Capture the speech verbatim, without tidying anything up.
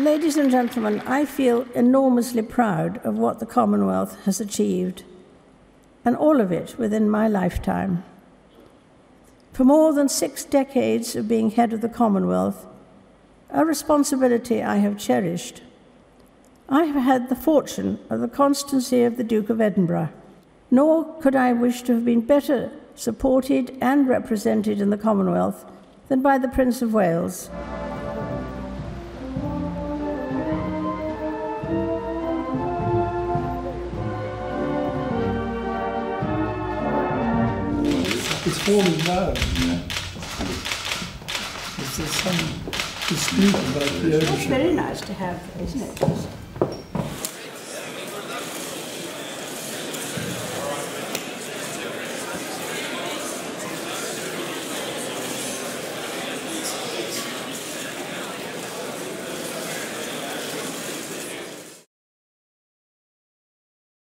Ladies and gentlemen, I feel enormously proud of what the Commonwealth has achieved, and all of it within my lifetime. For more than six decades of being head of the Commonwealth, a responsibility I have cherished, I have had the fortune of the constancy of the Duke of Edinburgh, nor could I wish to have been better supported and represented in the Commonwealth than by the Prince of Wales. It's falling down. Yeah. There's some dispute about the ownership. It's very nice to have, isn't it?